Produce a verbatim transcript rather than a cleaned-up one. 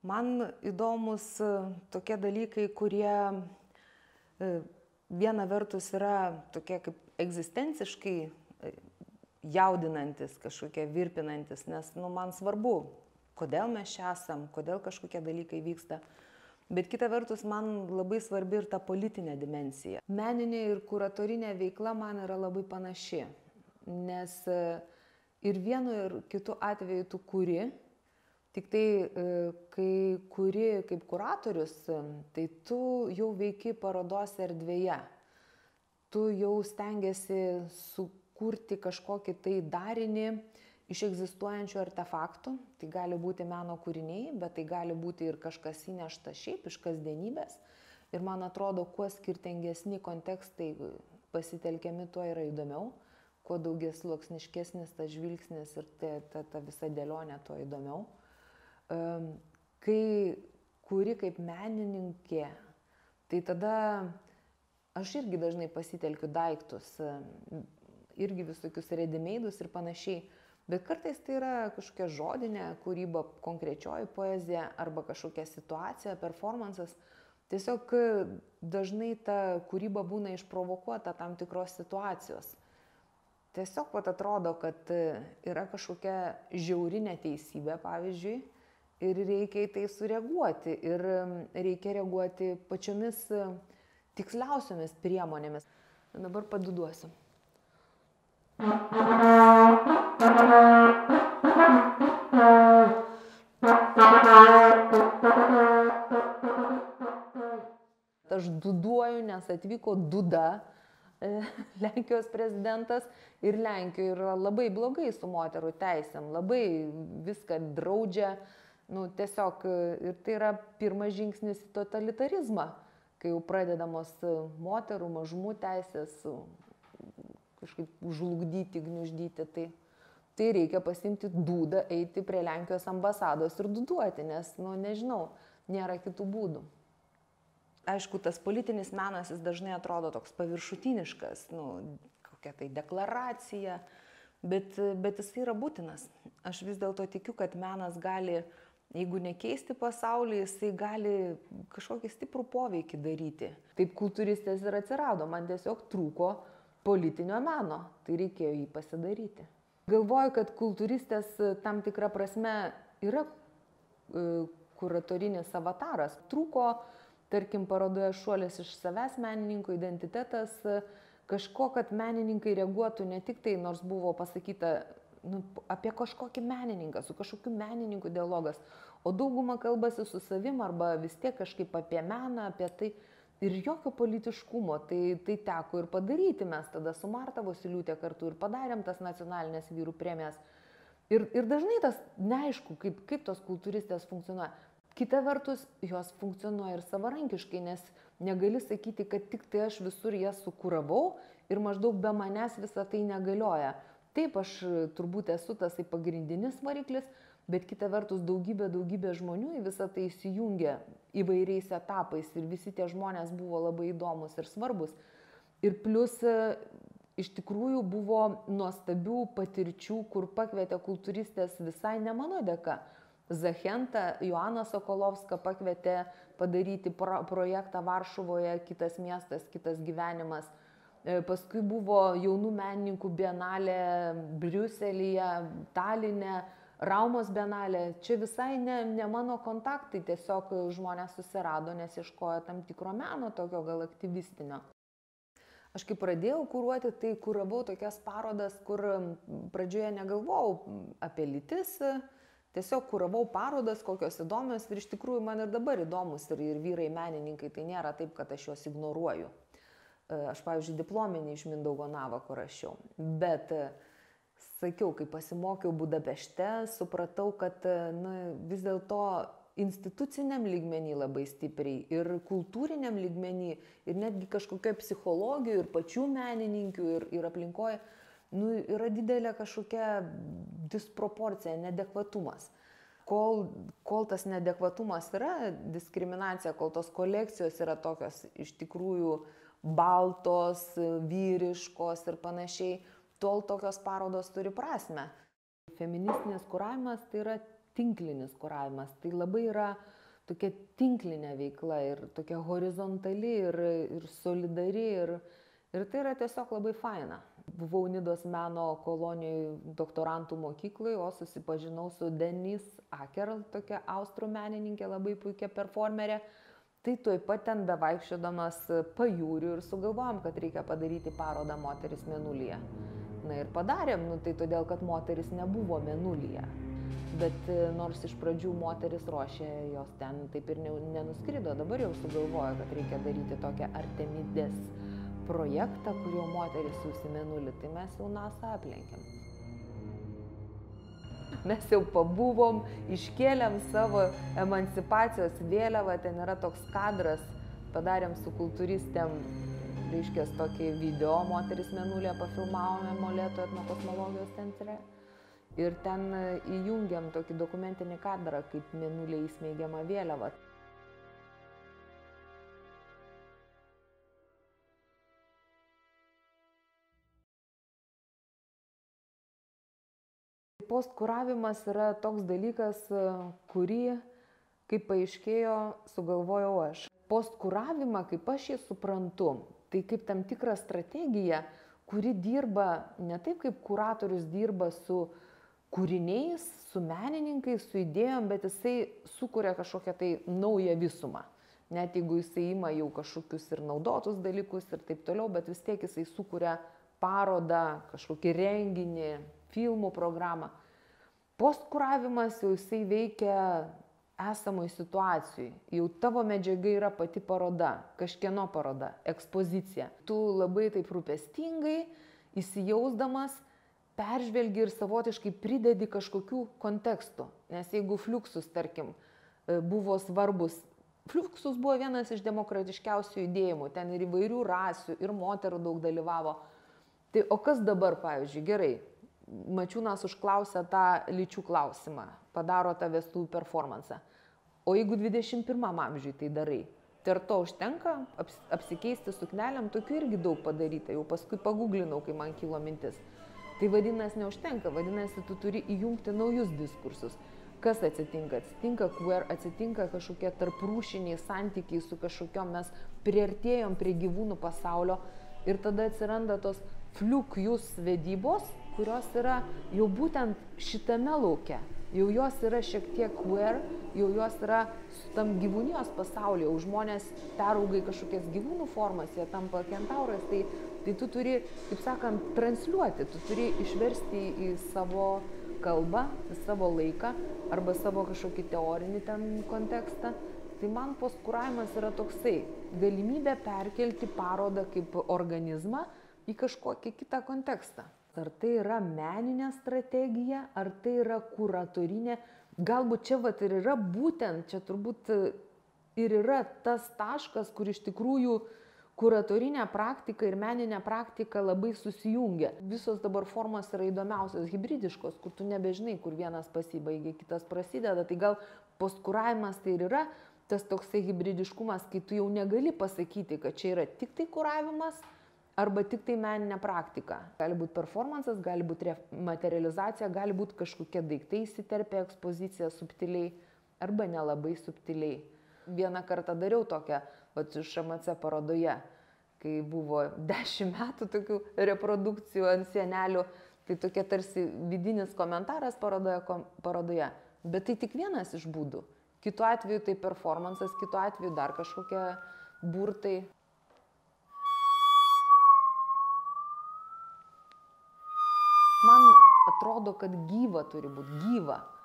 Man įdomus tokie dalykai, kurie viena vertus yra tokie kaip egzistenciškai jaudinantis, kažkokie virpinantis, nes nu, man svarbu, kodėl mes čia esam, kodėl kažkokie dalykai vyksta. Bet kita vertus, man labai svarbi ir ta politinė dimensija. Meninė ir kuratorinė veikla man yra labai panaši, nes ir vienu ir kitu atveju tu kuri, tik tai, kai kuri kaip kuratorius, tai tu jau veiki parodos erdvėje. Tu jau stengiasi sukurti kažkokį tai darinį iš egzistuojančių artefaktų. Tai gali būti meno kūriniai, bet tai gali būti ir kažkas įnešta šiaip iš kasdienybės. Ir man atrodo, kuo skirtingesni kontekstai pasitelkiami, tuo yra įdomiau. Kuo daugiasluoksniškesnis tas žvilgsnis ir ta, ta, ta visa dėlionė, tuo įdomiau. Kai kuri kaip menininkė, tai tada aš irgi dažnai pasitelkiu daiktus, irgi visokius ready-made'us ir panašiai, bet kartais tai yra kažkokia žodinė kūryba, konkrečioji poezija arba kažkokia situacija, performances. Tiesiog dažnai ta kūryba būna išprovokuota tam tikros situacijos. Tiesiog pat atrodo, kad yra kažkokia žiauri neteisybė, pavyzdžiui, ir reikia į tai sureaguoti. Ir reikia reaguoti pačiomis tiksliausiomis priemonėmis. Dabar padiduosiu. Aš duduoju, nes atvyko Duda, Lenkijos prezidentas, ir Lenkijoje yra labai blogai su moterų teisėm, labai viską draudžia. Nu, tiesiog, ir tai yra pirmas žingsnis į totalitarizmą, kai jau pradedamos moterų, mažumų teisės kažkaip žlugdyti, gniuždyti. Tai, tai reikia pasimti Dudą, eiti prie Lenkijos ambasados ir duduoti, nes, nu, nežinau, nėra kitų būdų. Aišku, tas politinis menas jis dažnai atrodo toks paviršutiniškas, nu, kokia tai deklaracija, bet, bet jis yra būtinas. Aš vis dėlto tikiu, kad menas gali, jeigu nekeisti pasaulį, jisai gali kažkokį stiprų poveikį daryti. Taip kultūristės ir atsirado, man tiesiog trūko politinio meno, tai reikėjo jį pasidaryti. Galvoju, kad kultūristės tam tikra prasme yra e, kuratorinis avataras. Trūko, tarkim, parodoje Šuolis iš savęs menininkų identitetas, kažko, kad menininkai reaguotų ne tik tai, nors buvo pasakyta, nu, apie kažkokį menininką, su kažkokiu menininku dialogas, o dauguma kalbasi su savim arba vis tiek kažkaip apie meną, apie tai ir jokio politiškumo. Tai, tai teko ir padaryti, mes tada su Marta Vosyliūtė kartu ir padarėm tas nacionalinės vyrų premijas. Ir, ir dažnai tas neaišku, kaip, kaip tos kultūristės funkcionuoja. Kita vertus, jos funkcionuoja ir savarankiškai, nes negali sakyti, kad tik tai aš visur jas sukuravau ir maždaug be manęs visą tai negalioja. Taip, aš turbūt esu tas pagrindinis variklis, bet kita vertus daugybė, daugybė žmonių į visą tai įsijungia įvairiais etapais ir visi tie žmonės buvo labai įdomus ir svarbus. Ir plus, iš tikrųjų buvo nuostabių patirčių, kur pakvietė kultūristės visai ne mano dėka. Zachentą, Joaną Sokolovską pakvietė padaryti pro projektą Varšuvoje, kitas miestas, kitas gyvenimas. Paskui buvo jaunų menininkų bienalė Briuselyje, Taline, Raumos bienalė. Čia visai ne, ne mano kontaktai, tiesiog žmonės susirado, nes ieškojo tam tikro meno, tokio gal aktyvistinio. Aš kai pradėjau kuruoti, tai kuravau tokias parodas, kur pradžioje negalvojau apie lytis. Tiesiog kuravau parodas, kokios įdomios ir iš tikrųjų man ir dabar įdomus ir, ir vyrai menininkai, tai nėra taip, kad aš juos ignoruoju. Aš, pavyzdžiui, diplominį iš Mindaugo Navako rašiau, bet sakiau, kai pasimokiau Budapešte, supratau, kad na, vis dėlto instituciniam lygmenį labai stipriai ir kultūriniam lygmenį ir netgi kažkokia psichologijų ir pačių menininkių ir, ir aplinkoje, nu, yra didelė kažkokia disproporcija, neadekvatumas. Kol, kol tas neadekvatumas yra, diskriminacija, kol tos kolekcijos yra tokios iš tikrųjų baltos, vyriškos ir panašiai, tol tokios parodos turi prasmę. Feministinis kuravimas tai yra tinklinis kuravimas. Tai labai yra tokia tinklinė veikla ir tokia horizontali ir, ir solidari ir, ir tai yra tiesiog labai faina. Buvau Nidos meno kolonijoj doktorantų mokyklai, o susipažinau su Venice Academy, tokia austrų menininkė, labai puikia performerė. Tai tuoj pat ten bevaikščiodamas pajūriu ir sugalvojom, kad reikia padaryti parodą Moteris mėnulyje. Na ir padarėm, nu tai todėl, kad moteris nebuvo mėnulyje. Bet nors iš pradžių moteris ruošė, jos ten taip ir nenuskrido, dabar jau sugalvojo, kad reikia daryti tokią Artemidės projektą, kur jau moteris siųs į mėnulį, tai mes jau NASA aplenkėm. Mes jau pabuvom, iškėlėm savo emancipacijos vėliavą, ten yra toks kadras, padarėm su Cooltūristėm, reiškia, tokį video, moteris mėnulėje pafilmavome Molėtų etnokosmologijos centre. Ir ten įjungiam tokį dokumentinį kadrą, kaip mėnulė įsmeigiama vėliava. Postkuravimas yra toks dalykas, kurį, kaip paaiškėjo, sugalvojau aš. Postkuravimą, kaip aš jį suprantu, tai kaip tam tikra strategija, kuri dirba ne taip, kaip kuratorius dirba su kūriniais, su menininkais, su idėjom, bet jisai sukuria kažkokią tai naują visumą. Net jeigu jisai ima jau kažkokius ir naudotus dalykus ir taip toliau, bet vis tiek jisai sukuria parodą, kažkokį renginį, filmų programą. Postkuravimas jau jisai veikia esamoj situacijoj. Jau tavo medžiaga yra pati paroda, kažkieno paroda, ekspozicija. Tu labai taip rūpestingai, įsijausdamas, peržvelgi ir savotiškai pridedi kažkokių kontekstų. Nes jeigu Fluxus, tarkim, buvo svarbus, Fluxus buvo vienas iš demokratiškiausių judėjimų, ten ir įvairių rasių, ir moterų daug dalyvavo. Tai o kas dabar, pavyzdžiui, gerai? Mačiūnas užklausė tą lyčių klausimą, padaro tą vestuvių performansą. O jeigu dvidešimt pirmam amžiui tai darai, tai ar to užtenka aps, apsikeisti suknelėm, tokių irgi daug padaryta, jau paskui paguglinau, kai man kilo mintis. Tai vadinasi neužtenka, vadinasi, tu turi įjungti naujus diskursus. Kas atsitinka? Atsitinka queer, atsitinka kažkokie tarprūšiniai santykiai su kažkokiom, mes priartėjom prie gyvūnų pasaulio ir tada atsiranda tos fliukjus vedybos, kurios yra jau būtent šitame lauke. Jau jos yra šiek tiek queer, jau jos yra tam gyvūnijos pasaulyje, jau žmonės perauga į kažkokias gyvūnų formas, jie tampa kentaurais, tai, tai tu turi, kaip sakant, transliuoti, tu turi išversti į savo kalbą, į savo laiką arba savo kažkokį teorinį ten kontekstą. Tai man postkuravimas yra toksai, galimybė perkelti parodą kaip organizmą į kažkokį kitą kontekstą. Ar tai yra meninė strategija, ar tai yra kuratorinė, galbūt čia vat ir yra būtent, čia turbūt ir yra tas taškas, kur iš tikrųjų kuratorinė praktika ir meninė praktika labai susijungia. Visos dabar formos yra įdomiausios, hibridiškos, kur tu nebežinai, kur vienas pasibaigia, kitas prasideda, tai gal postkuravimas tai ir yra tas toksai hibridiškumas, kai tu jau negali pasakyti, kad čia yra tik tai kuravimas, arba tik tai meninė praktika. Gali būti performansas, gali būti materializacija, gali būti kažkokie daiktai įsiterpę ekspoziciją subtiliai arba nelabai subtiliai. Vieną kartą dariau tokią, vat iš M C parodoje, kai buvo dešimt metų tokių reprodukcijų ant sienelių, tai tokia tarsi vidinis komentaras parodoje, kom, parodoje. Bet tai tik vienas iš būdų. Kitu atveju tai performansas, kitu atveju dar kažkokie burtai. Man atrodo, kad gyva turi būti, gyva.